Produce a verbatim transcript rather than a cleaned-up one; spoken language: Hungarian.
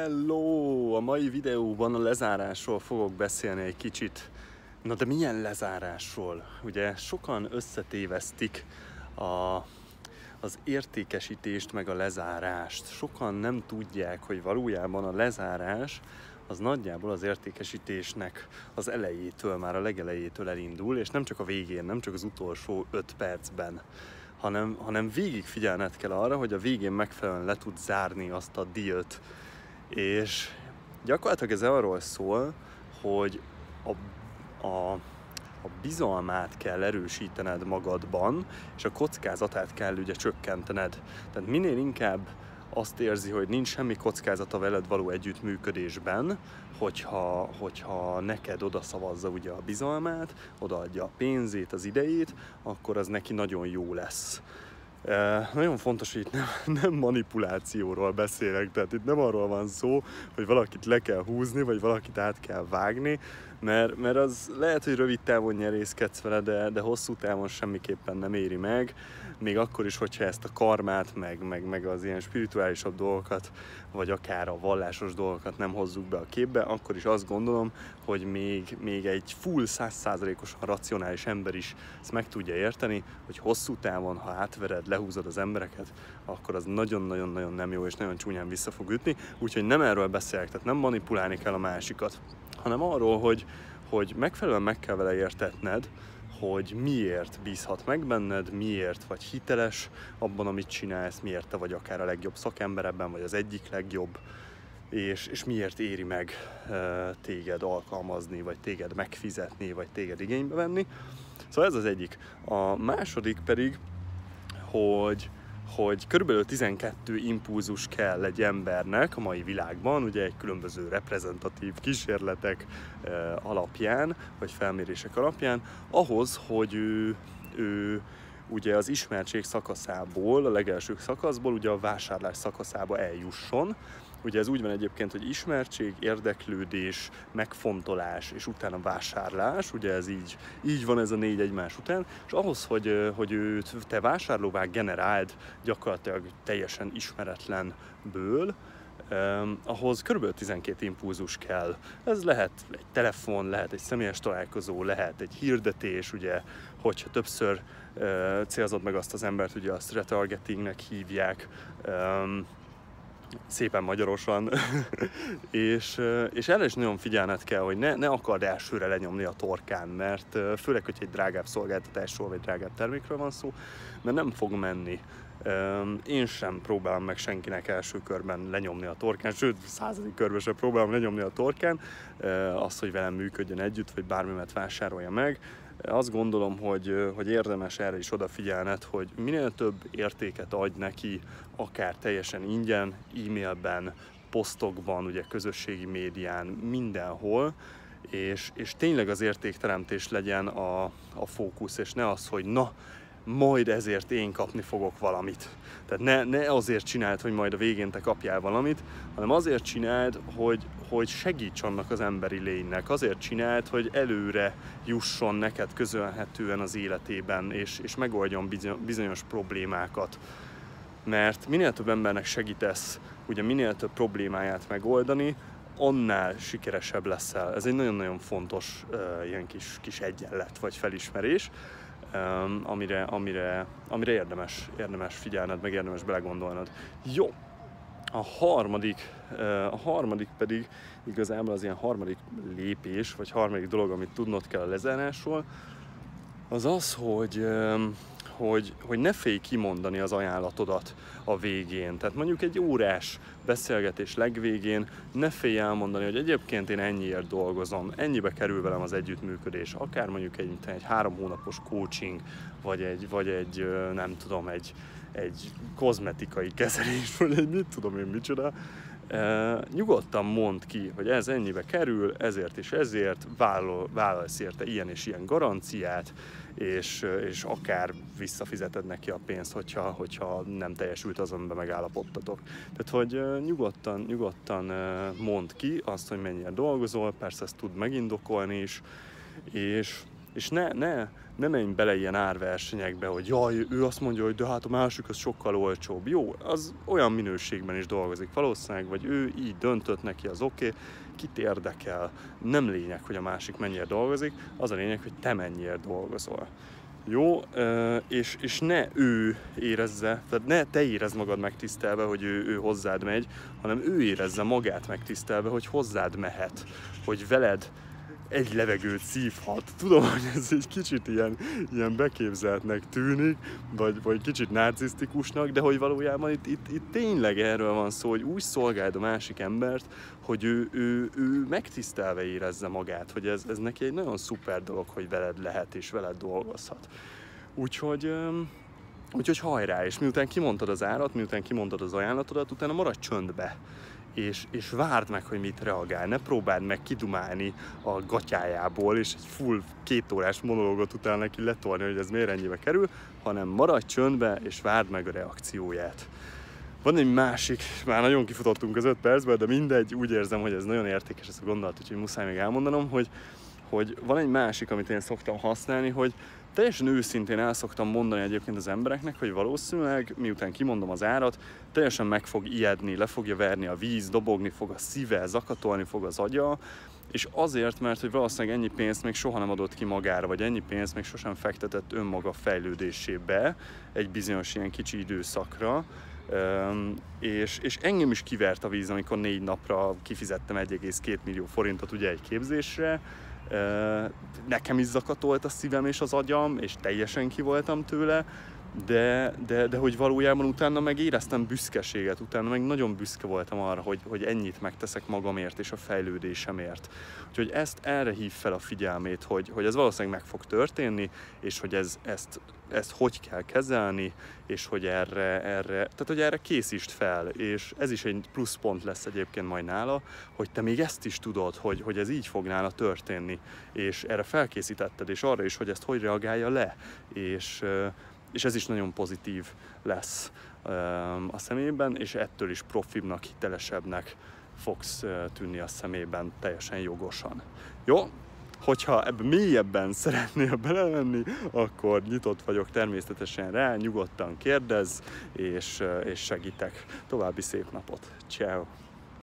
Hello! A mai videóban a lezárásról fogok beszélni egy kicsit. Na de milyen lezárásról? Ugye sokan összetévesztik a, az értékesítést meg a lezárást. Sokan nem tudják, hogy valójában a lezárás az nagyjából az értékesítésnek az elejétől, már a legelejétől elindul, és nem csak a végén, nem csak az utolsó öt percben, hanem, hanem végig figyelned kell arra, hogy a végén megfelelően le tud zárni azt a dealt. És gyakorlatilag ez arról szól, hogy a, a, a bizalmát kell erősítened magadban, és a kockázatát kell ugye csökkentened. Tehát minél inkább azt érzi, hogy nincs semmi kockázata veled való együttműködésben, hogyha, hogyha neked odaszavazza ugye a bizalmát, odaadja a pénzét, az idejét, akkor az neki nagyon jó lesz. E, nagyon fontos, hogy itt nem, nem manipulációról beszélek, tehát itt nem arról van szó, hogy valakit le kell húzni, vagy valakit át kell vágni, mert, mert az lehet, hogy rövid távon nyerészkedsz vele, de, de hosszú távon semmiképpen nem éri meg, még akkor is, hogyha ezt a karmát, meg, meg, meg az ilyen spirituálisabb dolgokat, vagy akár a vallásos dolgokat nem hozzuk be a képbe, akkor is azt gondolom, hogy még, még egy full száz százalékosan racionális ember is ezt meg tudja érteni, hogy hosszú távon, ha átvered, lehúzod az embereket, akkor az nagyon-nagyon-nagyon nem jó, és nagyon csúnyán vissza fog ütni, úgyhogy nem erről beszélek, tehát nem manipulálni kell a másikat, hanem arról, hogy, hogy megfelelően meg kell vele értetned, hogy miért bízhat meg benned, miért vagy hiteles abban, amit csinálsz, miért te vagy akár a legjobb szakember ebben, vagy az egyik legjobb, és, és miért éri meg e, téged alkalmazni, vagy téged megfizetni, vagy téged igénybe venni. Szóval ez az egyik. A második pedig, hogy hogy körülbelül tizenkettő impulzus kell egy embernek a mai világban, ugye egy különböző reprezentatív kísérletek e, alapján, vagy felmérések alapján, ahhoz, hogy ő, ő ugye az ismertség szakaszából, a legelső szakaszból ugye a vásárlás szakaszába eljusson. Ugye ez úgy van egyébként, hogy ismertség, érdeklődés, megfontolás és utána vásárlás, ugye ez így, így van ez a négy egymás után, és ahhoz, hogy, hogy őt te vásárlóvá generáld gyakorlatilag teljesen ismeretlenből, eh, ahhoz kb. tizenkét impulzus kell. Ez lehet egy telefon, lehet egy személyes találkozó, lehet egy hirdetés, ugye, hogyha többször eh, célzod meg azt az embert, ugye azt retargetingnek hívják, eh, szépen magyarosan, és, és erre is nagyon figyelned kell, hogy ne, ne akard elsőre lenyomni a torkán, mert főleg, hogy egy drágább szolgáltatásról vagy drágább termékről van szó, mert nem fog menni. Én sem próbálom meg senkinek első körben lenyomni a torkán, sőt, századik körben sem próbálom lenyomni a torkán azt, hogy velem működjön együtt, vagy bármimet vásárolja meg. Azt gondolom, hogy, hogy érdemes erre is odafigyelned, hogy minél több értéket adj neki, akár teljesen ingyen, e-mailben, posztokban, ugye közösségi médián, mindenhol, és, és tényleg az értékteremtés legyen a, a fókusz, és ne az, hogy na, majd ezért én kapni fogok valamit. Tehát ne, ne azért csináld, hogy majd a végén te kapjál valamit, hanem azért csináld, hogy, hogy segíts annak az emberi lénynek. Azért csináld, hogy előre jusson neked közölhetően az életében, és, és megoldjon bizonyos problémákat. Mert minél több embernek segítesz, ugye minél több problémáját megoldani, annál sikeresebb leszel. Ez egy nagyon-nagyon fontos uh, ilyen kis, kis egyenlet vagy felismerés, Um, amire, amire, amire érdemes, érdemes figyelned, meg érdemes belegondolnod. Jó, a harmadik, uh, a harmadik pedig igazából az ilyen harmadik lépés, vagy harmadik dolog, amit tudnod kell a lezárásról, az az, hogy, um, hogy, hogy ne félj kimondani az ajánlatodat a végén. Tehát mondjuk egy órás beszélgetés legvégén ne félj elmondani, hogy egyébként én ennyiért dolgozom, ennyibe kerül velem az együttműködés, akár mondjuk egy, egy három hónapos coaching, vagy egy, vagy egy nem tudom, egy, egy kozmetikai kezelés, vagy egy mit tudom én micsoda. E, nyugodtan mondd ki, hogy ez ennyibe kerül, ezért és ezért, vállal, vállalsz érte ilyen és ilyen garanciát, és, és akár visszafizeted neki a pénzt, hogyha, hogyha nem teljesült az, amiben megállapodtatok. Tehát, hogy nyugodtan, nyugodtan mondd ki azt, hogy mennyire dolgozol, persze ezt tud megindokolni is, és, és ne, ne, ne menj bele ilyen árversenyekbe, hogy jaj, ő azt mondja, hogy de hát a másik az sokkal olcsóbb. Jó, az olyan minőségben is dolgozik valószínűleg, vagy ő így döntött, neki az oké, okay. Kit érdekel, nem lényeg, hogy a másik mennyire dolgozik, az a lényeg, hogy te mennyire dolgozol. Jó, és, és ne ő érezze, tehát ne te érezd magad megtisztelve, hogy ő, ő hozzád megy, hanem ő érezze magát megtisztelve, hogy hozzád mehet, hogy veled egy levegőt szívhat. Tudom, hogy ez egy kicsit ilyen, ilyen beképzeltnek tűnik, vagy, vagy kicsit narcisztikusnak, de hogy valójában itt, itt, itt tényleg erről van szó, hogy úgy szolgáld a másik embert, hogy ő, ő, ő megtisztelve érezze magát, hogy ez, ez neki egy nagyon szuper dolog, hogy veled lehet és veled dolgozhat. Úgyhogy... Úgyhogy hajrá, és miután kimondtad az árat, miután kimondtad az ajánlatodat, utána maradj csöndbe. És, és várd meg, hogy mit reagál. Ne próbáld meg kidumálni a gatyájából, és egy full két órás monológot utána neki letolni, hogy ez miért ennyibe kerül, hanem maradj csöndbe, és várd meg a reakcióját. Van egy másik, már nagyon kifutottunk az öt percben, de mindegy, úgy érzem, hogy ez nagyon értékes ez a gondolat, úgyhogy muszáj még elmondanom, hogy, hogy van egy másik, amit én szoktam használni, hogy teljesen őszintén el szoktam mondani egyébként az embereknek, hogy valószínűleg, miután kimondom az árat, teljesen meg fog ijedni, le fogja verni a víz, dobogni fog a szíve, zakatolni fog az agya, és azért, mert hogy valószínűleg ennyi pénzt még soha nem adott ki magára, vagy ennyi pénzt még sosem fektetett önmaga fejlődésébe egy bizonyos ilyen kicsi időszakra, Um, és, és engem is kivert a víz, amikor négy napra kifizettem egy egész két millió forintot ugye egy képzésre. Uh, nekem is zakatolt a szívem és az agyam, és teljesen ki voltam tőle, de, de, de hogy valójában utána meg éreztem büszkeséget, utána meg nagyon büszke voltam arra, hogy, hogy ennyit megteszek magamért és a fejlődésemért. Úgyhogy ezt erre hív fel a figyelmét, hogy, hogy ez valószínűleg meg fog történni, és hogy ez, ezt, ezt hogy kell kezelni, és hogy erre, erre, tehát hogy erre készítsd fel, és ez is egy pluszpont lesz egyébként majd nála, hogy te még ezt is tudod, hogy, hogy ez így fog nála történni, és erre felkészítetted, és arra is, hogy ezt hogy reagálja le, és és ez is nagyon pozitív lesz a szemében, és ettől is profibbnak, hitelesebbnek fogsz tűnni a szemében teljesen jogosan. Jó? Hogyha ebben mélyebben szeretnél belemenni, akkor nyitott vagyok természetesen rá, nyugodtan kérdezz, és, és segítek. További szép napot. Ciao.